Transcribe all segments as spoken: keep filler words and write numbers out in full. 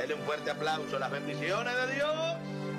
Denle un fuerte aplauso, las bendiciones de Dios.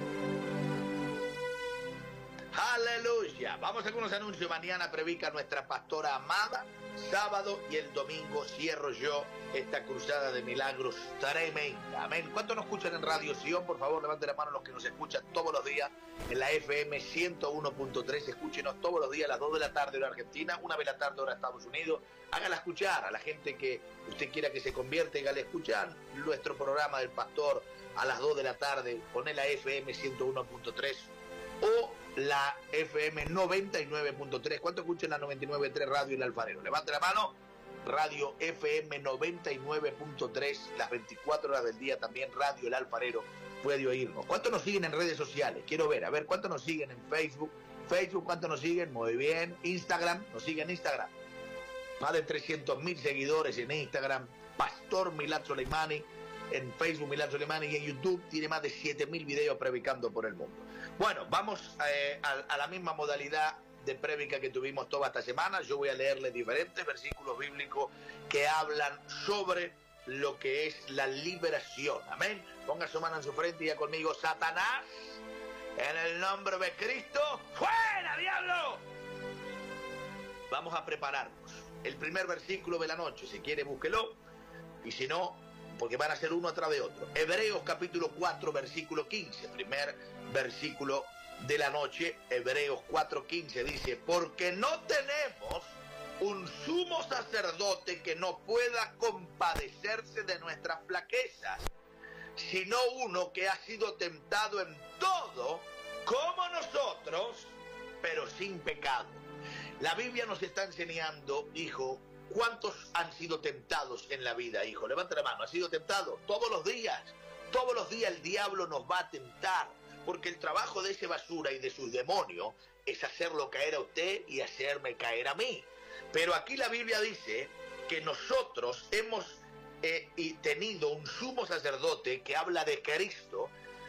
Aleluya. Vamos a hacer unos anuncios. Mañana predica nuestra pastora amada. Sábado y el domingo cierro yo esta cruzada de milagros tremenda. Amén. ¿Cuántos nos escuchan en Radio Sion? Por favor, levanten la mano los que nos escuchan todos los días en la F M ciento uno punto tres. Escúchenos todos los días a las dos de la tarde hora Argentina, una de la tarde hora Estados Unidos. Hágala escuchar a la gente que usted quiera que se convierta, hágale escuchar nuestro programa del pastor a las dos de la tarde. Pone la F M ciento uno punto tres o la F M noventa y nueve punto tres. ¿Cuánto escuchan la noventa y nueve punto tres Radio El Alfarero? Levante la mano. Radio F M noventa y nueve punto tres, las veinticuatro horas del día también Radio El Alfarero puede oírnos. ¿Cuántos nos siguen en redes sociales? Quiero ver, a ver, ¿cuántos nos siguen en Facebook? Facebook, ¿cuántos nos siguen? Muy bien. Instagram, ¿nos siguen en Instagram? Más de trescientos mil seguidores en Instagram. Pastor Milad Soleimani en Facebook, Milad Soleimani, y en YouTube tiene más de siete mil videos predicando por el mundo. Bueno, vamos eh, a, a la misma modalidad de prédica que tuvimos toda esta semana. Yo voy a leerles diferentes versículos bíblicos que hablan sobre lo que es la liberación. Amén. Ponga su mano en su frente y ya conmigo: Satanás, en el nombre de Cristo, ¡fuera, diablo! Vamos a prepararnos. El primer versículo de la noche, si quiere búsquelo, y si no, porque van a ser uno atrás de otro. Hebreos capítulo cuatro, versículo quince, primer versículo de la noche. Hebreos cuatro quince dice: porque no tenemos un sumo sacerdote que no pueda compadecerse de nuestras flaquezas, sino uno que ha sido tentado en todo como nosotros, pero sin pecado. La Biblia nos está enseñando, hijo, ¿cuántos han sido tentados en la vida, hijo? Levanta la mano. ¿Ha sido tentado? Todos los días. Todos los días el diablo nos va a tentar, porque el trabajo de ese basura y de sus demonios es hacerlo caer a usted y hacerme caer a mí. Pero aquí la Biblia dice que nosotros hemos eh, y tenido un sumo sacerdote que habla de Cristo,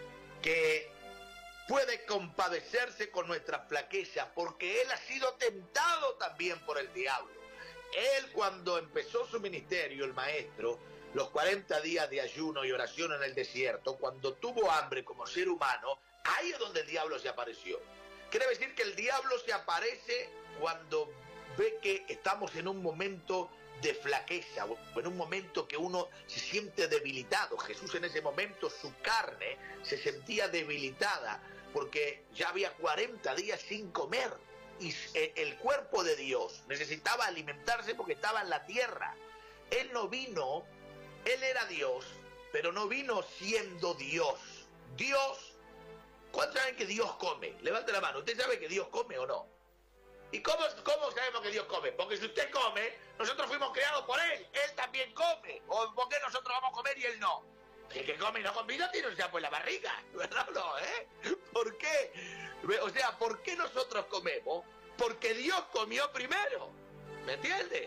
que puede compadecerse con nuestras flaquezas, porque Él ha sido tentado también por el diablo. Él, cuando empezó su ministerio, el maestro, los cuarenta días de ayuno y oración en el desierto, cuando tuvo hambre como ser humano, ahí es donde el diablo se apareció. Quiere decir que el diablo se aparece cuando ve que estamos en un momento de flaqueza, o en un momento que uno se siente debilitado. Jesús en ese momento, su carne se sentía debilitada, porque ya había cuarenta días sin comer. Y el cuerpo de Dios necesitaba alimentarse porque estaba en la tierra. Él no vino, Él era Dios, pero no vino siendo Dios. Dios, ¿cuántos saben que Dios come? Levante la mano. ¿Usted sabe que Dios come o no? ¿Y cómo, cómo sabemos que Dios come? Porque si usted come, nosotros fuimos creados por Él. Él también come. ¿O por qué nosotros vamos a comer y Él no? El que come y no come no tiene un sapo en la barriga, ¿verdad? No, ¿eh? ¿Por qué? O sea, ¿por qué nosotros comemos? Porque Dios comió primero, ¿me entiende?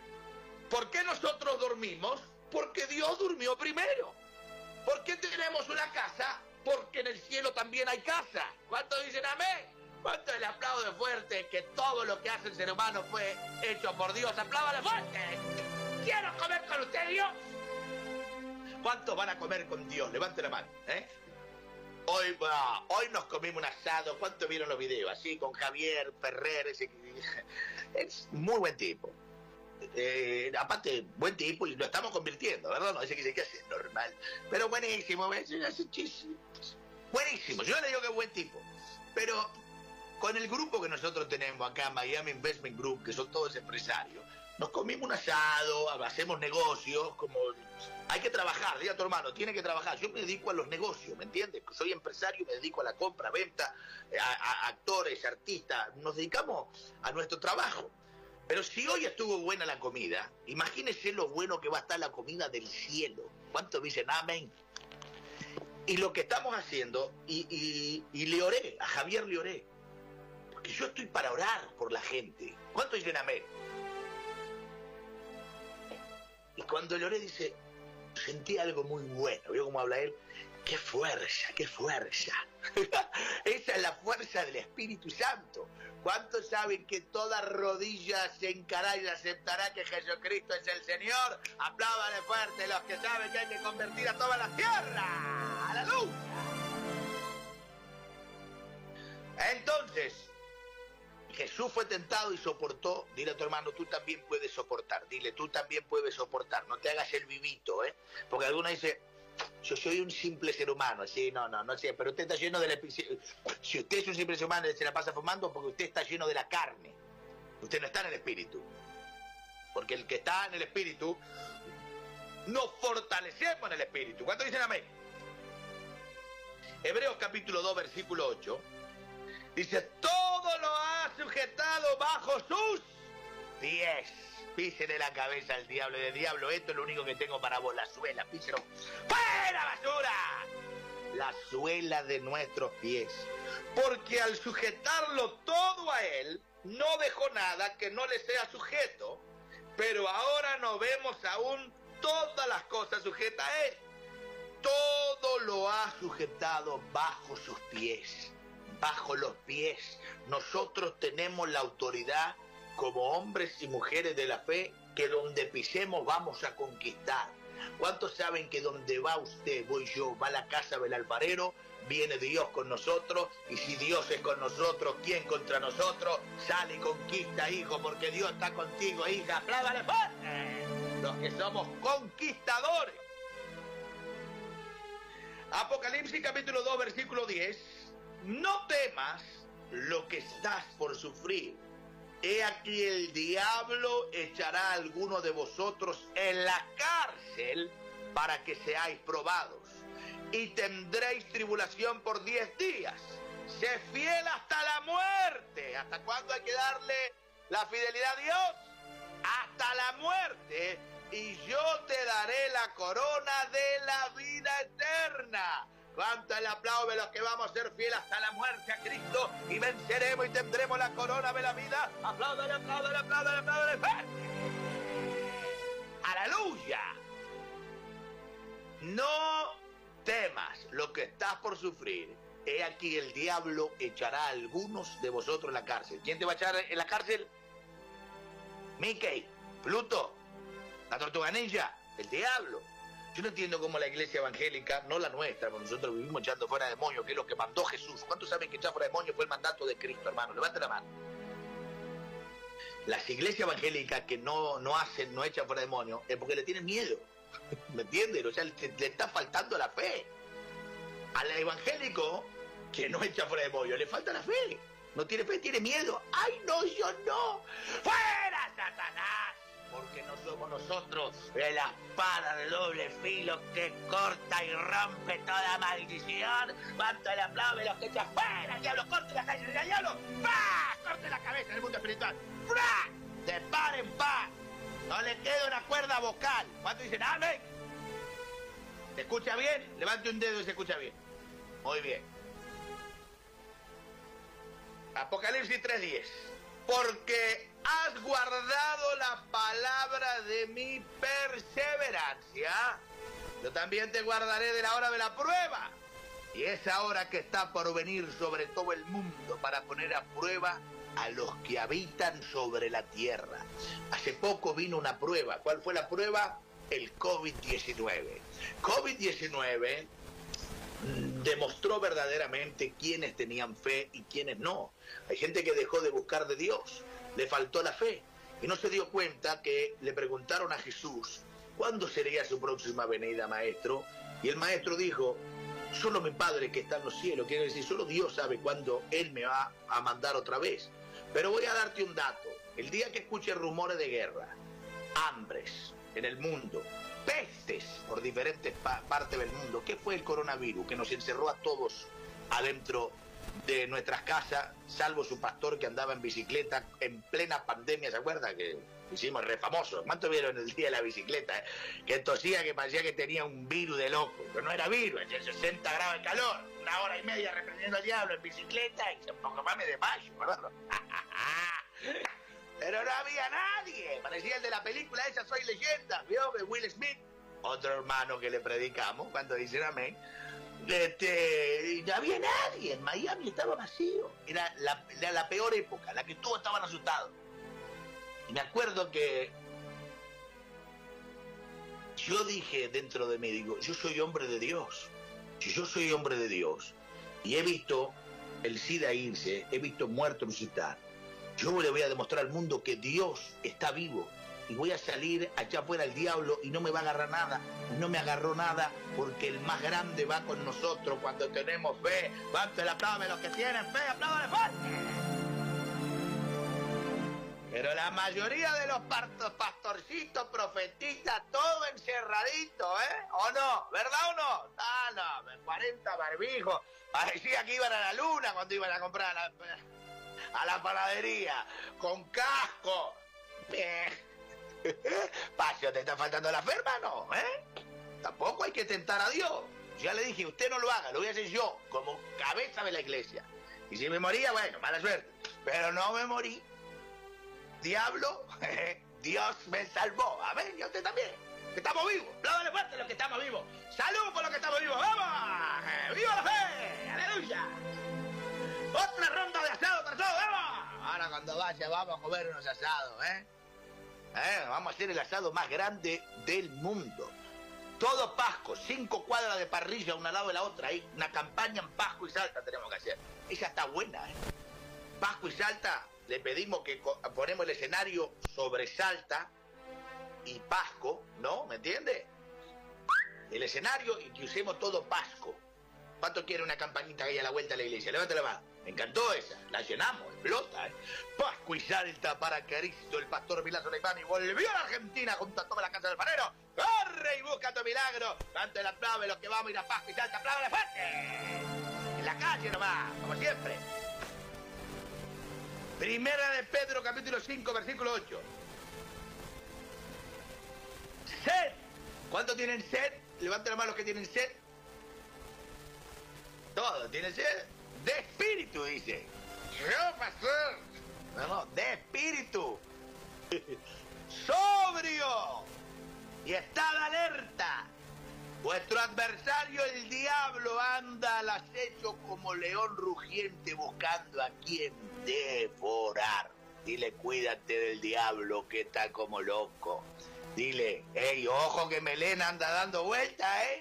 ¿Por qué nosotros dormimos? Porque Dios durmió primero. ¿Por qué tenemos una casa? Porque en el cielo también hay casa. ¿Cuántos dicen amén? ¿Cuántos le aplauden fuerte que todo lo que hace el ser humano fue hecho por Dios? ¡Apláudale fuerte! ¡Quiero comer con usted, Dios! ¿Cuántos van a comer con Dios? Levante la mano, ¿eh? Hoy, bah, hoy nos comimos un asado. ¿Cuántos vieron los videos? Así, con Javier Ferrer. Ese, es muy buen tipo. Eh, aparte, buen tipo, y lo estamos convirtiendo, ¿verdad? No, ese que se queda así, normal. Pero buenísimo, buenísimo. Yo le digo que es buen tipo. Pero con el grupo que nosotros tenemos acá, Miami Investment Group, que son todos empresarios, nos comimos un asado, hacemos negocios, como hay que trabajar, diga a tu hermano, tiene que trabajar. Yo me dedico a los negocios, ¿me entiendes? Soy empresario, me dedico a la compra, venta, a, a actores, artistas, nos dedicamos a nuestro trabajo. Pero si hoy estuvo buena la comida, imagínese lo bueno que va a estar la comida del cielo. ¿Cuántos dicen amén? Y lo que estamos haciendo, y, y, y le oré, a Javier le oré, porque yo estoy para orar por la gente. ¿Cuántos dicen amén? Y cuando le oré, dice, sentí algo muy bueno. ¿Vio cómo habla él? ¡Qué fuerza, qué fuerza! Esa es la fuerza del Espíritu Santo. ¿Cuántos saben que toda rodilla se encará y aceptará que Jesucristo es el Señor? Apláudale fuerte los que saben que hay que convertir a toda la tierra. ¡Aleluya! Entonces, Jesús fue tentado y soportó. Dile a tu hermano, tú también puedes soportar. Dile, tú también puedes soportar. No te hagas el vivito, ¿eh? Porque alguno dice, yo soy un simple ser humano. Sí, no, no, no sé, pero usted está lleno de la... Si usted es un simple ser humano y se la pasa fumando, porque usted está lleno de la carne. Usted no está en el espíritu. Porque el que está en el espíritu, nos fortalecemos en el espíritu. ¿Cuántos dicen amén? Hebreos capítulo dos, versículo ocho. Dice, todo lo ha sujetado bajo sus pies. Písele la cabeza al diablo. De diablo, esto es lo único que tengo para vos, la suela. Píselo. ¡Fuera, basura! La suela de nuestros pies. Porque al sujetarlo todo a él, no dejó nada que no le sea sujeto. Pero ahora no vemos aún todas las cosas sujetas a él. Todo lo ha sujetado bajo sus pies. Bajo los pies. Nosotros tenemos la autoridad como hombres y mujeres de la fe, que donde pisemos vamos a conquistar. ¿Cuántos saben que donde va usted, voy yo, va la casa del alfarero, viene Dios con nosotros? Y si Dios es con nosotros, ¿quién contra nosotros? Sale y conquista, hijo, porque Dios está contigo, hija. ¡Apláudale fuerte! Los que somos conquistadores. Apocalipsis capítulo dos, versículo diez. No temas lo que estás por sufrir. He aquí el diablo echará a alguno de vosotros en la cárcel para que seáis probados. Y tendréis tribulación por diez días. Sé fiel hasta la muerte. ¿Hasta cuándo hay que darle la fidelidad a Dios? Hasta la muerte. Y yo te daré la corona de la vida eterna. ¿Cuánto el aplauso de los que vamos a ser fieles hasta la muerte a Cristo y venceremos y tendremos la corona de la vida? Apláudale, apláudale, apláudale, apláudale. ¡Aleluya! No temas lo que estás por sufrir. He aquí el diablo echará a algunos de vosotros en la cárcel. ¿Quién te va a echar en la cárcel? Mickey, Pluto, la tortuga ninja, el diablo. Yo no entiendo cómo la iglesia evangélica, no la nuestra, porque nosotros vivimos echando fuera demonios, que es lo que mandó Jesús. ¿Cuántos saben que echar fuera demonios fue el mandato de Cristo, hermano? Levanten la mano. Las iglesias evangélicas que no, no hacen, no echan fuera demonios, es porque le tienen miedo. ¿Me entienden? O sea, le, le está faltando la fe. Al evangélico que no echa fuera demonios, le falta la fe. No tiene fe, tiene miedo. ¡Ay, no, yo no! ¡Fuera, Satanás! Porque no somos nosotros la espada de doble filo que corta y rompe toda maldición. ¿Cuánto le aplaude los que echan fuera? ¡Diablo, corte la cabeza del diablo! ¡Pah! ¡Corte la cabeza en el mundo espiritual! ¡Fra! ¡De par en par! No le queda una cuerda vocal. ¿Cuánto dicen amén? ¿Se escucha bien? Levante un dedo y se escucha bien. Muy bien. Apocalipsis tres diez. Porque has guardado la palabra de mi perseverancia, yo también te guardaré de la hora de la prueba. Y esa hora que está por venir sobre todo el mundo para poner a prueba a los que habitan sobre la tierra. Hace poco vino una prueba. ¿Cuál fue la prueba? El COVID diecinueve. COVID diecinueve demostró verdaderamente quiénes tenían fe y quiénes no. Hay gente que dejó de buscar de Dios, le faltó la fe y no se dio cuenta que le preguntaron a Jesús, ¿cuándo sería su próxima venida, maestro? Y el maestro dijo, solo mi Padre que está en los cielos, quiere decir, solo Dios sabe cuándo Él me va a mandar otra vez. Pero voy a darte un dato, el día que escuches rumores de guerra, hambres en el mundo, pestes por diferentes pa partes del mundo. ¿Qué fue el coronavirus? Que nos encerró a todos adentro de nuestras casas, salvo su pastor que andaba en bicicleta en plena pandemia. ¿Se acuerdan? Que hicimos re famoso. ¿Cuánto vieron el día de la bicicleta? Eh? Que tosía, que parecía que tenía un virus de loco. Pero no era virus, es sesenta grados de calor. Una hora y media reprendiendo al diablo en bicicleta y un poco más me desmayo, ¿verdad? Pero no había nadie. Parecía el de la película esa, Soy Leyenda, ¿vio? De Will Smith. Otro hermano que le predicamos, cuando dicen amén. Este, no había nadie, en Miami estaba vacío. Era la, la, la peor época, la que todos estaban asustados. Y me acuerdo que yo dije dentro de mí, digo, yo soy hombre de Dios. Si yo soy hombre de Dios y he visto el SIDA irse, he visto muertos resucitar, yo le voy a demostrar al mundo que Dios está vivo. Y voy a salir allá afuera al diablo y no me va a agarrar nada. No me agarró nada porque el más grande va con nosotros cuando tenemos fe. Levanten el aplauso los que tienen fe, apláudale fuerte. Pero la mayoría de los pastorcitos, profetistas, todo encerradito, ¿eh? ¿O no? ¿Verdad o no? Ah, no, cuarenta barbijos. Parecía que iban a la luna cuando iban a comprar a la, a la panadería. Con casco. Eh. Pacio, ¿te está faltando la fe, hermano? ¿Eh? Tampoco hay que tentar a Dios. Ya le dije, usted no lo haga, lo voy a hacer yo, como cabeza de la iglesia. Y si me moría, bueno, mala suerte. Pero no me morí. Diablo, Dios me salvó. Amén, y a usted también. Que estamos vivos. Apláudale fuerte a los que estamos vivos. ¡Salud por los que estamos vivos! ¡Vamos! ¡Viva la fe! ¡Aleluya! Otra ronda de asado para todos, ¡vamos! Ahora cuando vaya vamos a comer unos asados, ¿eh? ¿Eh? Vamos a hacer el asado más grande del mundo. Todo Pasco, cinco cuadras de parrilla una al lado de la otra. Ahí, una campaña en Pasco y Salta tenemos que hacer. Esa está buena, ¿eh? Pasco y Salta, le pedimos que ponemos el escenario sobre Salta y Pasco, ¿no? ¿Me entiende? El escenario y que usemos todo Pasco. ¿Cuánto quiere una campañita que haya a la vuelta de la iglesia? Levántala más. Me encantó esa. La llenamos, explota, ¿eh? Pasco y Salta para Cristo. El pastor Milán Soleimani volvió a la Argentina junto a toda la casa del panero. ¡Corre y busca tu milagro! Tanto el aplauso los que vamos a ir a Pasco y Salta. ¡Apláudale fuerte! En la calle nomás, como siempre. Primera de Pedro, capítulo cinco, versículo ocho. Sed. ¿Cuántos tienen sed? Levanten la mano los que tienen sed. Todos tienen sed. De espíritu, dice. Yo, pastor. No, no, de espíritu. Sobrio. Y estad alerta. Vuestro adversario, el diablo, anda al acecho como león rugiente buscando a quien devorar. Dile, cuídate del diablo que está como loco. Dile, hey, ojo que Melena anda dando vueltas, ¿eh?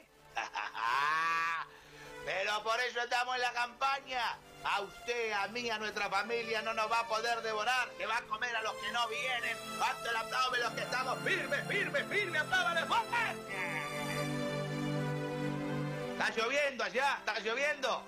Pero por eso estamos en la campaña. A usted, a mí, a nuestra familia no nos va a poder devorar. Se va a comer a los que no vienen. Basta el aplauso de los que estamos firmes, firmes, firmes. ¡Apláudale fuerte! ¿Está lloviendo allá? ¿Está lloviendo?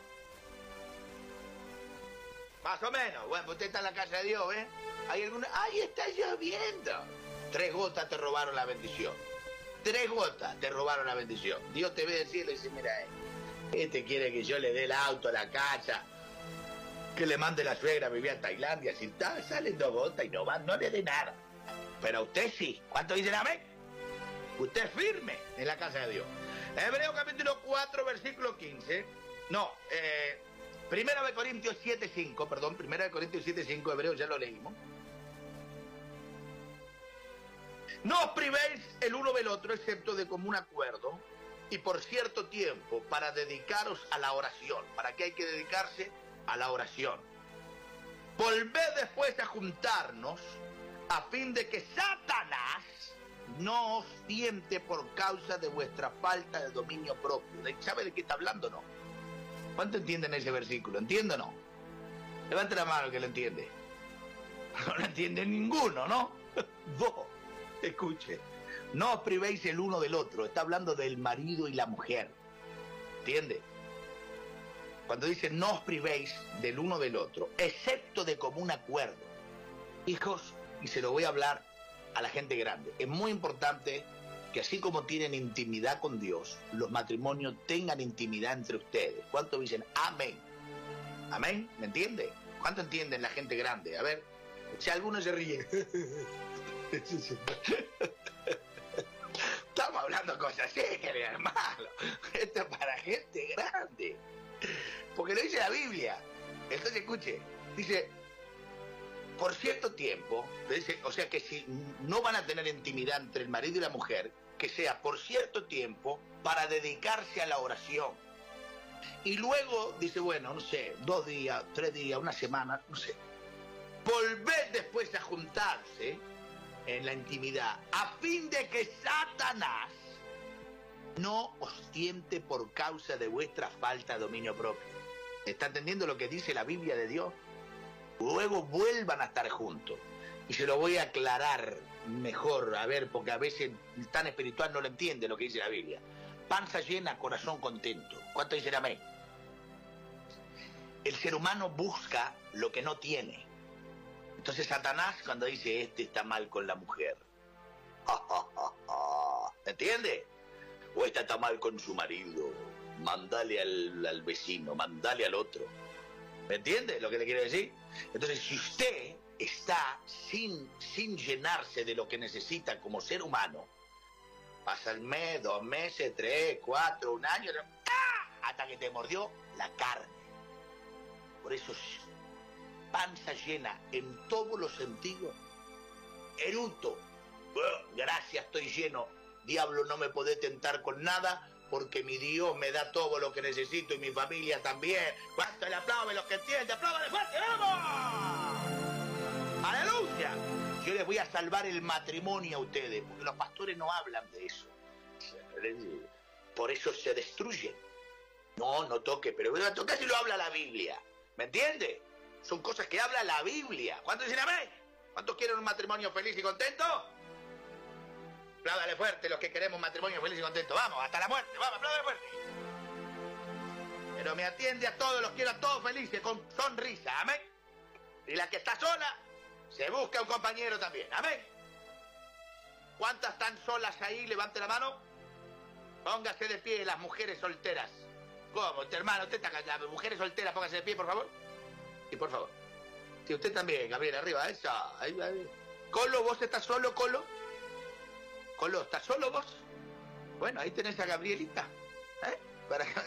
Más o menos. Bueno, pues usted está en la casa de Dios, ¿eh? ¿Hay alguna? ¡Ay, está lloviendo! Tres gotas te robaron la bendición. Tres gotas te robaron la bendición. Dios te ve del cielo y dice, mira, eh, este quiere que yo le dé el auto, la casa, que le mande la suegra a vivir a Tailandia. Si está, salen dos gotas y no va, no le dé nada. Pero a usted sí. ¿Cuánto dicen amén? Usted es firme en la casa de Dios. Hebreo capítulo cuatro, versículo quince. No, eh, Primera de Corintios siete, cinco, perdón, Primera de Corintios siete, cinco, Hebreo ya lo leímos. No os privéis el uno del otro, excepto de común acuerdo, y por cierto tiempo, para dedicaros a la oración. ¿Para qué hay que dedicarse? A la oración. Volved después a juntarnos, a fin de que Satanás no os tiente por causa de vuestra falta de dominio propio. ¿Sabe de qué está hablando o no? ¿Cuánto entienden ese versículo? ¿Entiende o no? Levante la mano que lo entiende. No lo entiende ninguno, ¿no? Vos, escuche. No os privéis el uno del otro. Está hablando del marido y la mujer. ¿Entiende? Cuando dice no os privéis del uno del otro, excepto de común acuerdo. Hijos, y se lo voy a hablar a la gente grande, es muy importante que así como tienen intimidad con Dios, los matrimonios tengan intimidad entre ustedes. ¿Cuántos dicen amén? ¿Amén? ¿Me entiende? ¿Cuánto entienden la gente grande? A ver, si alguno se ríe. Estamos hablando cosas serias, hermano. Esto es para gente grande. Porque lo dice la Biblia. Entonces escuche, dice, por cierto tiempo, dice, o sea que si no van a tener intimidad entre el marido y la mujer, que sea por cierto tiempo para dedicarse a la oración. Y luego dice, bueno, no sé, dos días, tres días, una semana, no sé. Volver después a juntarse en la intimidad, a fin de que Satanás no os tiente por causa de vuestra falta de dominio propio. ¿Está entendiendo lo que dice la Biblia de Dios? Luego vuelvan a estar juntos. Y se lo voy a aclarar mejor, a ver, porque a veces tan espiritual no lo entiende lo que dice la Biblia. Panza llena, corazón contento. ¿Cuánto dicen amén? El ser humano busca lo que no tiene. Entonces Satanás cuando dice, este está mal con la mujer. ¿Entiende? O esta está mal con su marido. Mándale al, al vecino, mándale al otro. ¿Me entiende lo que le quiero decir? Entonces, si usted está sin, sin llenarse de lo que necesita como ser humano, pasa el mes, dos meses, tres, cuatro, un año, ¡ah! Hasta que te mordió la carne. Por eso, panza llena en todos los sentidos, eruto, gracias, estoy lleno, diablo, no me podés tentar con nada, porque mi Dios me da todo lo que necesito y mi familia también. ¿Cuánto le aplauden los que entienden? ¡Apláudale fuerte, vamos! ¡Aleluya! Yo les voy a salvar el matrimonio a ustedes, porque los pastores no hablan de eso. Por eso se destruyen. No, no toque, pero voy a tocar si lo habla la Biblia. ¿Me entiende? Son cosas que habla la Biblia. ¿Cuántos dicen amén? ¿Cuántos quieren un matrimonio feliz y contento? Apláudale fuerte los que queremos un matrimonio feliz y contento. Vamos, hasta la muerte. Vamos, apláudale fuerte. Pero me atiende a todos, los quiero a todos felices, con sonrisa. Amén. Y la que está sola, se busca un compañero también. Amén. ¿Cuántas están solas ahí? Levante la mano. Póngase de pie las mujeres solteras. ¿Cómo? Usted, hermano, usted está callado. Mujeres solteras, póngase de pie, por favor. Y por favor. Si usted también, Gabriel, arriba, eso. Ahí, ahí. Colo, ¿vos estás solo, Colo? Colo, ¿estás solo vos? Bueno, ahí tenés a Gabrielita. ¿Eh? Para que...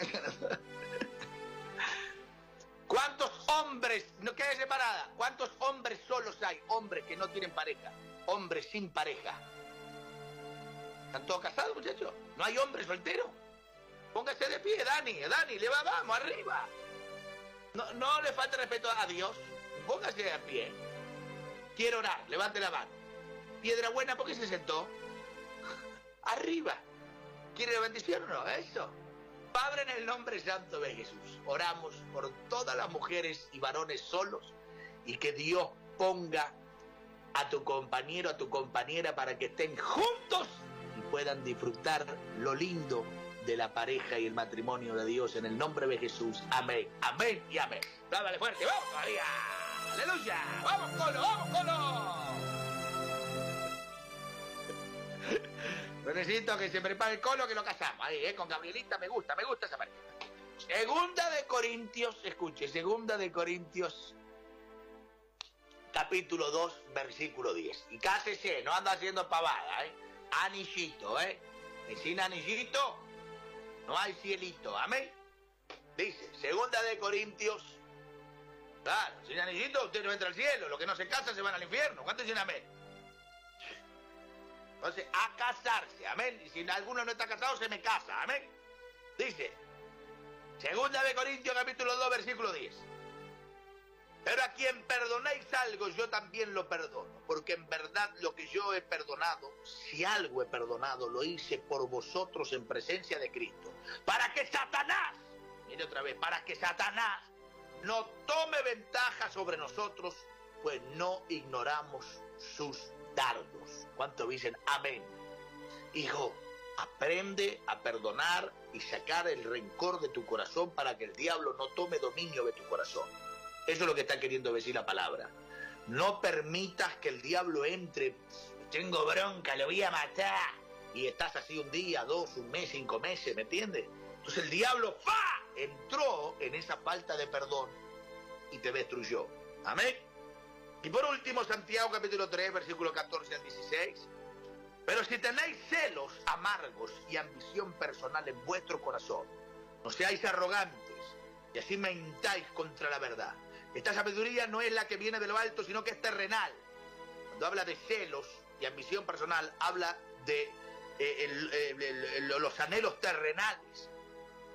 ¿Cuántos hombres, no quede separada, cuántos hombres solos hay? Hombres que no tienen pareja. Hombres sin pareja. ¿Están todos casados, muchachos? ¿No hay hombres solteros? Póngase de pie, Dani, Dani, le va, vamos, arriba. No, no le falta respeto a Dios. Póngase de pie. Quiero orar, levante la mano. Piedra buena, ¿por qué se sentó? Arriba. ¿Quiere la bendición o no? Eso. Padre, en el nombre santo de Jesús, oramos por todas las mujeres y varones solos y que Dios ponga a tu compañero, a tu compañera para que estén juntos y puedan disfrutar lo lindo de la pareja y el matrimonio de Dios en el nombre de Jesús. Amén, amén y amén. Dale fuerte, vamos todavía. Aleluya. Vamos, Colo, vamos, Colo. Pero necesito que se prepare el Colo, que lo casamos. Ahí, eh, con Gabrielita, me gusta, me gusta esa pareja. Segunda de Corintios, escuche, Segunda de Corintios, capítulo dos, versículo diez. Y cásese, no anda haciendo pavada, ¿eh? Anillito, ¿eh? Y sin anillito, no hay cielito, amén. Dice, Segunda de Corintios, claro, sin anillito usted no entra al cielo, los que no se casan se van al infierno. ¿Cuántos dicen amén? Entonces, a casarse, amén. Y si alguno no está casado, se me casa, amén. Dice, Segunda de Corintios, capítulo dos, versículo diez. Pero a quien perdonéis algo, yo también lo perdono. Porque en verdad lo que yo he perdonado, si algo he perdonado, lo hice por vosotros en presencia de Cristo. Para que Satanás, mire otra vez, para que Satanás no tome ventaja sobre nosotros, pues no ignoramos sus dardos. ¿Cuánto dicen amén? Hijo, aprende a perdonar y sacar el rencor de tu corazón para que el diablo no tome dominio de tu corazón. Eso es lo que está queriendo decir la palabra. No permitas que el diablo entre. Tengo bronca, lo voy a matar. Y estás así un día, dos, un mes, cinco meses, ¿me entiendes? Entonces el diablo ¡fa! Entró en esa falta de perdón y te destruyó. Amén. Y por último, Santiago capítulo tres, versículo catorce al dieciséis. Pero si tenéis celos amargos y ambición personal en vuestro corazón, no seáis arrogantes y así mentáis contra la verdad. Esta sabiduría no es la que viene de lo alto, sino que es terrenal. Cuando habla de celos y ambición personal, habla de eh, el, el, el, los anhelos terrenales.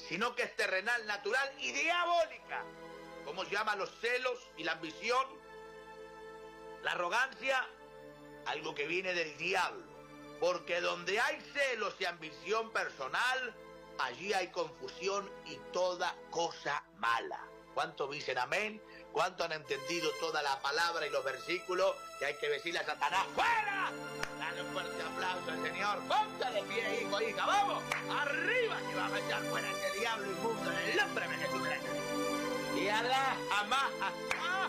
sino que es terrenal, natural y diabólica. ¿Cómo se llama los celos y la ambición? La arrogancia, algo que viene del diablo. Porque donde hay celos y ambición personal, allí hay confusión y toda cosa mala. ¿Cuántos dicen amén? ¿Cuántos han entendido toda la palabra y los versículos que hay que decirle a Satanás? ¡Fuera! Dale un fuerte aplauso al Señor. Ponte de pie, hijo, hija. ¡Vamos! ¡Arriba! Que va a echar fuera ese diablo inmundo en el nombre de Jesús. Y Alá, amá, asá.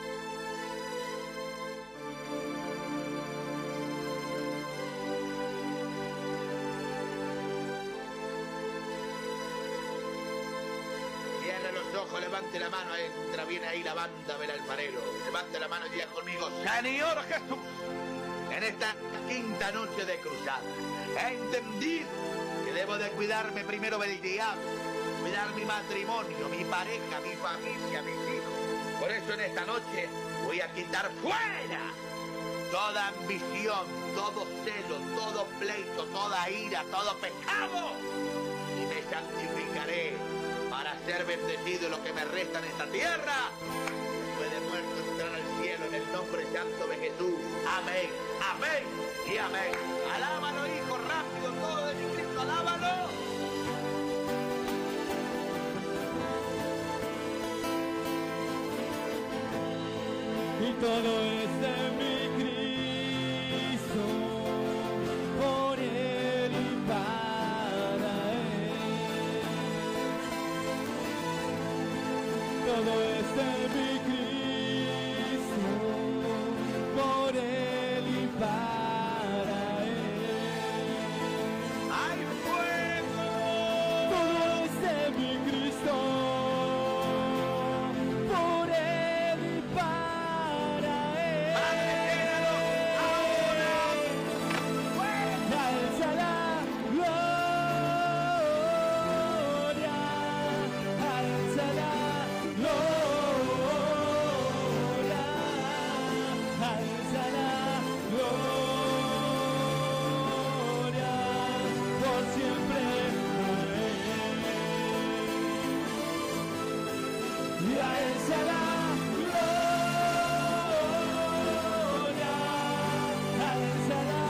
Cierre los ojos, levante la mano, entra, viene ahí la banda del alfarero. Levante la mano y diga conmigo: Señor Jesús, en esta quinta noche de cruzada, he entendido que debo de cuidarme primero del diablo, cuidar mi matrimonio, mi pareja, mi familia, mis hijos. Por eso en esta noche voy a quitar fuera toda ambición, todo celo, todo pleito, toda ira, todo pecado, y me santificaré para ser bendecido en lo que me resta en esta tierra. Después de muerto entrar al cielo en el nombre santo de Jesús. Amén, amén y amén. Alábalo, hijo, rápido, todo de Cristo, alábalo. Y todo es de mi Cristo, por Él y para Él. Todo es de mi Cristo, por Él y para Él. ¡Hay fuego! Todo es de mi Cristo, por Él y para Él. Alza la gloria, alza la gloria, alza la gloria, por siempre a Él. Y alza la gloria, alza la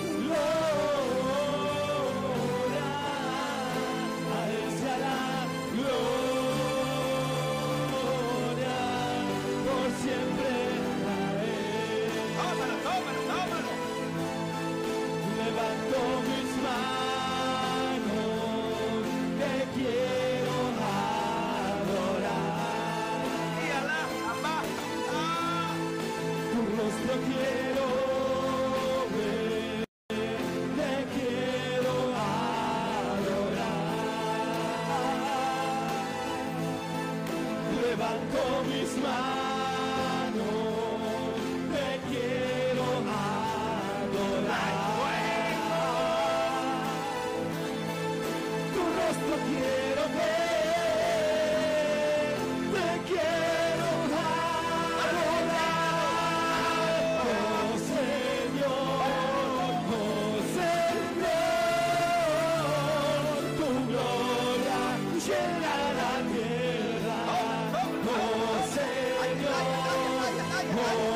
gloria, alza la gloria, por siempre a Él. Tómalo, tómalo, tómalo. Levanto mis manos, te quiero adorar. Y Alá, amá, ah. Tu rostro quiero ver, te quiero adorar. Levanto mis manos, te quiero adorar. Tu rostro quiero ver, te quiero adorar. Oh Señor, oh Señor, tu gloria llena la tierra. Oh Señor, oh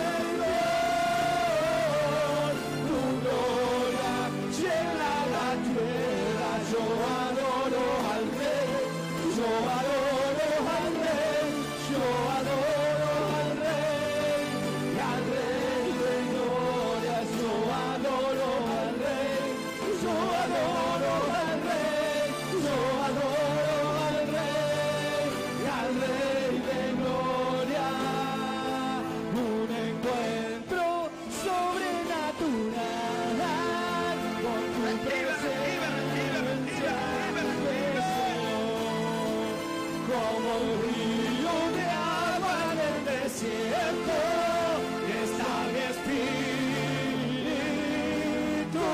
Señor, tu gloria llena la tierra. Yo adoro al Rey, yo adoro al Rey, yo adoro al Rey, y al Rey de gloria. Yo adoro al Rey, yo adoro al Rey, yo adoro al Rey, y al Rey de gloria. Un encuentro sobrenatural con tu presencia, como un río de agua en el desierto, está mi espíritu.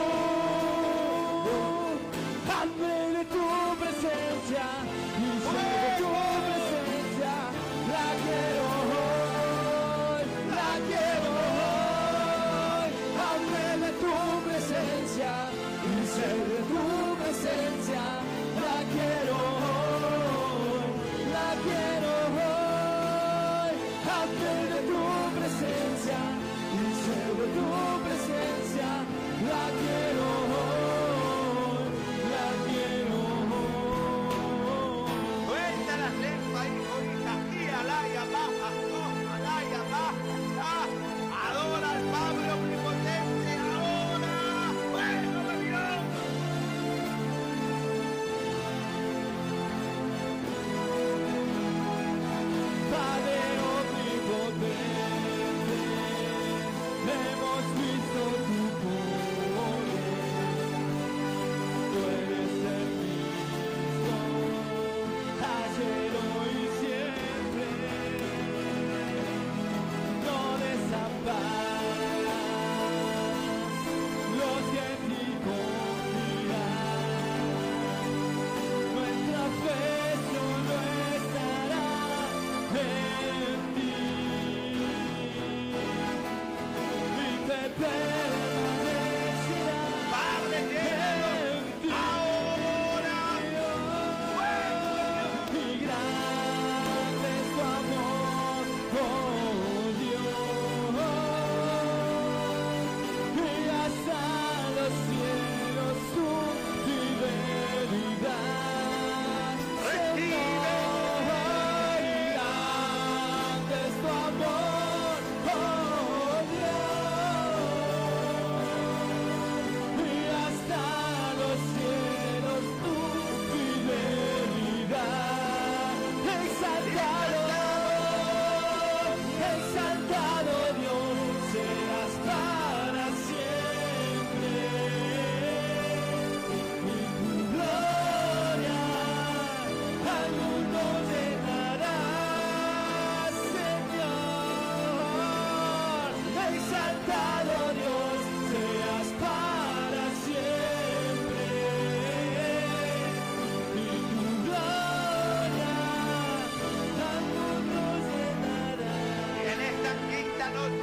Hambre de tu presencia y sed de tu presencia, la quiero hoy, la quiero hoy. Hambre de tu presencia y sed de tu presencia, la quiero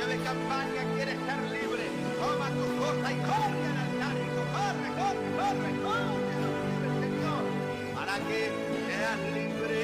de campaña quiere ser libre. Toma tu cosa y corre al altar, hijo. Corre, corre, corre, corre a los pies del Señor para que seas libre.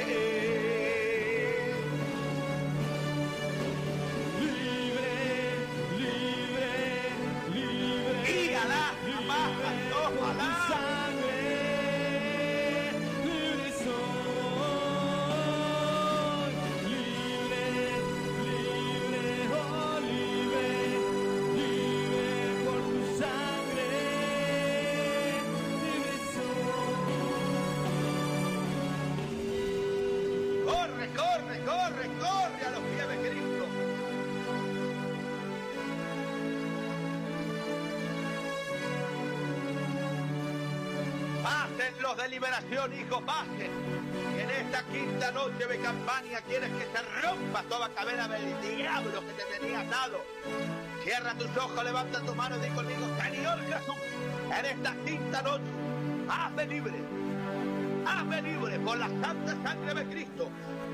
Los de liberación, hijos, pasen. Y en esta quinta noche de campaña quieres que se rompa toda cadena del diablo que te tenía atado. Cierra tus ojos, levanta tu mano y di conmigo: Señor Jesús, en esta quinta noche, hazme libre. Hazme libre por la santa sangre de Cristo.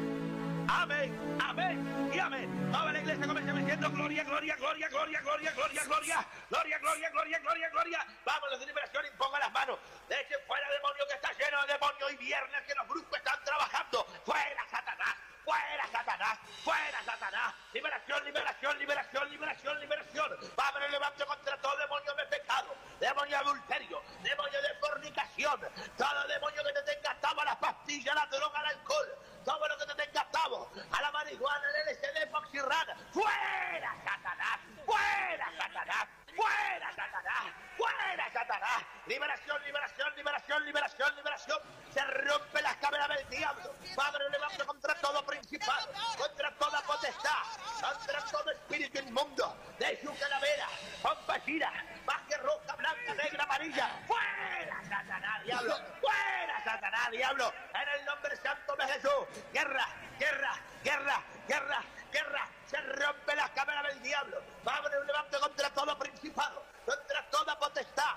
Amén, amén y amén. Toda la iglesia comienza diciendo: gloria, gloria, gloria, gloria, gloria, gloria, gloria, gloria, gloria, gloria, gloria, gloria. Vamos, los de liberación, impongan las manos. Dejen fuera demonio que está lleno de demonios y viernes que los brujos están trabajando. Fuera Satanás, fuera Satanás, fuera Satanás. Liberación, liberación, liberación, liberación, liberación. Vamos, levanto contra todo demonio de pecado, demonio de adulterio, demonio de fornicación, todo demonio que te tenga atado a las pastillas, a la droga, al alcohol, todo lo que te tenga atado a la marihuana, al L S D, Foxirran. ¡Fuera, Satanás! ¡Fuera, Satanás! ¡Fuera, Satanás! ¡Fuera, Satanás! Liberación, liberación, liberación, liberación, liberación. Se rompe las cadenas del diablo. Padre, levanto contra todo principado, contra toda potestad, contra todo espíritu inmundo de su calavera, compasira, magia roja, blanca, negra, amarilla. ¡Fuera, Satanás, diablo! ¡Fuera, Satanás, diablo! En el nombre santo de Jesús. Guerra, guerra, guerra, guerra, guerra. Se rompe las cámaras del diablo. Padre, levanto contra todo principado, contra toda potestad,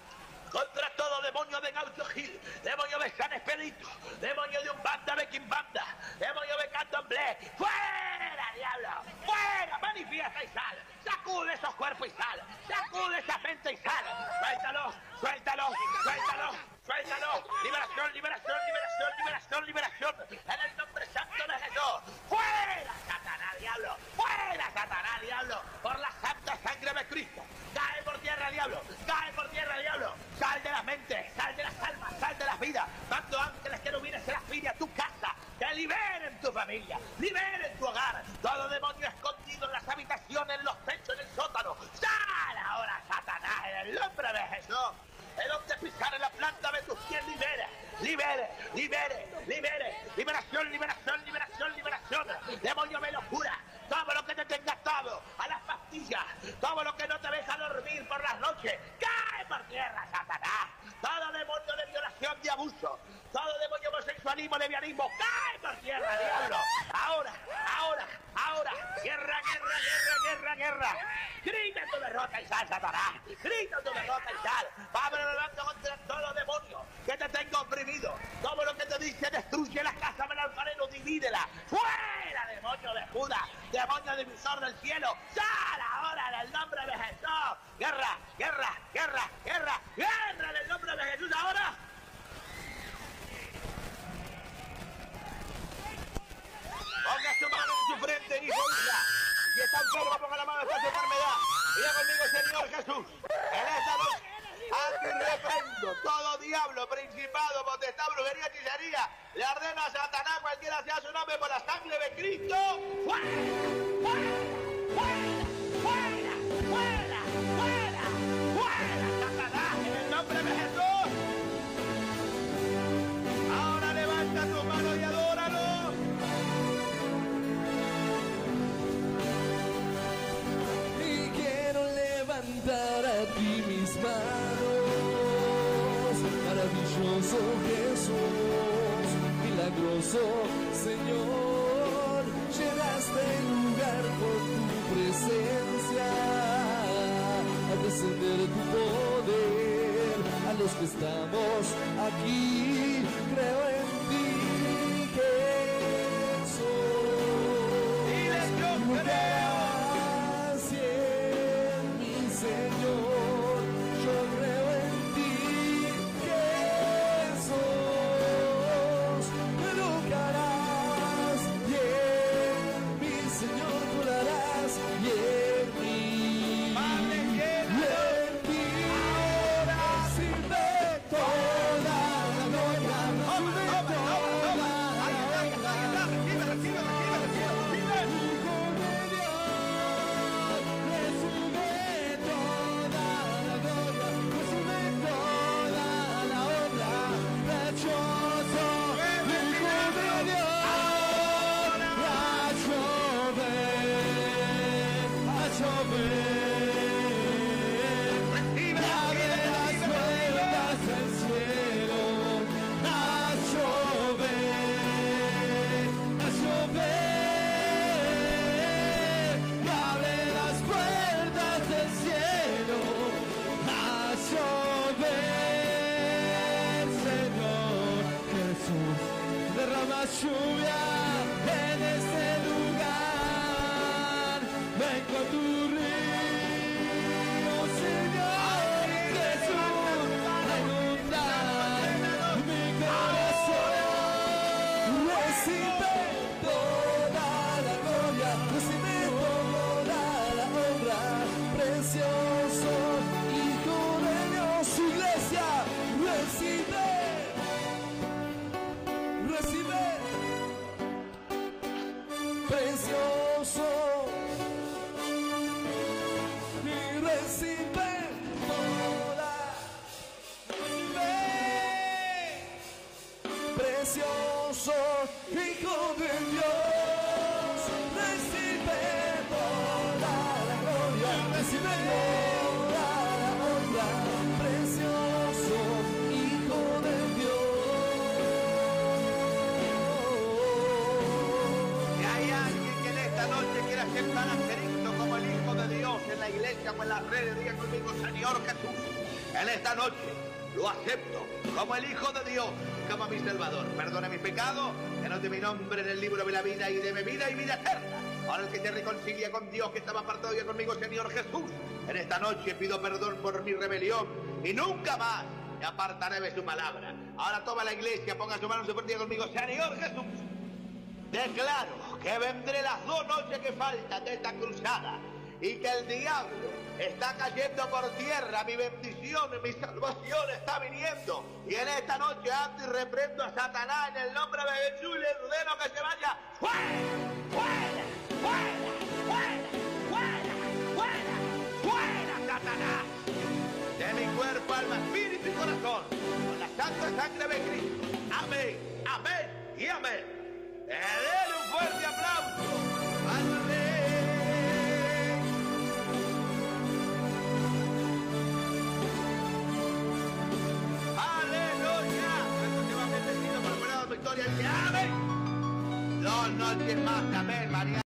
contra todo demonio de Gaucho Gil, demonio de San Expedito, demonio de Umbanda, de Quimbanda, demonio de Candomblé. ¡Fuera, diablo! ¡Fuera! Manifiesta y sal. Sacude esos cuerpos y sal. Sacude esa mente y sal. Suéltalo, suéltalo, suéltalo, suéltalo. Liberación, liberación, liberación, liberación, liberación. En el nombre santo de Jesús. ¡Fuera, Satanás, diablo! ¡Fuera, Satanás, diablo! Por la santa sangre de Cristo. Cae por tierra, diablo. Cae por tierra, diablo. Sal de las mentes, sal de las almas, sal de las vidas. Mando ángeles que iluminen la vida a tu casa. Que liberen tu familia, liberen tu hogar. Todo demonio escondido en las habitaciones, en los techos, en el sótano. ¡Sal ahora, Satanás, en el nombre de Jesús! En donde pisar en la planta de tus pies, libere, libere, libere, libere. Liberación, liberación, liberación, liberación. Demonio de locura. Todo lo que te tenga atado a las pastillas, todo lo que no te deja dormir por las noches, cae por tierra, Satanás. Todo demonio de violación, de abuso, todo demonio de homosexualismo, de lesbianismo, cae por tierra, diablo. Ahora, ahora, ahora. Guerra, guerra, guerra, guerra, guerra. Grita tu derrota y sal, Satanás. Grita tu derrota y sal. Padre, levanto contra todo demonio que te tenga oprimido. Todo lo que te dice, destruye la casa del alfarero, divídela. ¡Fuera, demonio de Judas! ¡Demonio divisor del cielo! ¡Sal ahora en el nombre de Jesús! ¡Guerra, guerra, guerra, guerra, guerra en el nombre de Jesús ahora! Ponga su mano en su frente, hijo, hija. Si está enfermo, ponga la mano en su enfermedad. Diga conmigo, Señor Jesús, en esta noche, aquí reprendo todo diablo, principado, potestad, brujería, hechicería. Le ordeno a Satanás, cualquiera sea su nombre, por la sangre de Cristo. ¡Fuera! ¡Fuera! ¡Fuera! ¡Fuera! ¡Fuera! ¡Fuera! ¡Satanás! En el nombre de Jesús. Ahora levanta tu mano y adóralo. Y quiero levantar a ti mis manos. Maravilloso Jesús, milagroso Señor, llenaste el lugar por tu presencia, al descender tu poder, a los que estamos aquí, creo en ti, Jesús. Dile, yo creo. recibe, precioso, y recibe toda, precioso Hijo de Dios, recibe toda la gloria, recibe toda la honra, precioso Hijo de Dios. Si hay alguien que en esta noche quiera aceptar a Cristo como el Hijo de Dios en la iglesia o en las redes, diga conmigo: Señor Jesús, en esta noche lo acepto como el Hijo de Dios, como mi Salvador. Perdona mis pecados, que anote mi nombre en el libro de la vida y de mi vida y vida eterna. Ahora el que se reconcilia con Dios, que estaba apartado ya conmigo, Señor Jesús, en esta noche pido perdón por mi rebelión y nunca más me apartaré de su palabra. Ahora toda la iglesia ponga su mano en su frente conmigo: Señor Jesús, declaro que vendré las dos noches que faltan de esta cruzada y que el diablo está cayendo por tierra, mi bendición y mi salvación está viniendo. Y en esta noche ando y reprendo a Satanás en el nombre de Jesús y le ordeno que se vaya fuera, fuera, fuera, fuera, fuera, fuera, fuera, Satanás, de mi cuerpo, alma, espíritu y corazón, con la santa sangre de Cristo. Amén, amén y amén. Denle un fuerte aplauso al Rey. Victoria, amén. Dos noches más, amén, María.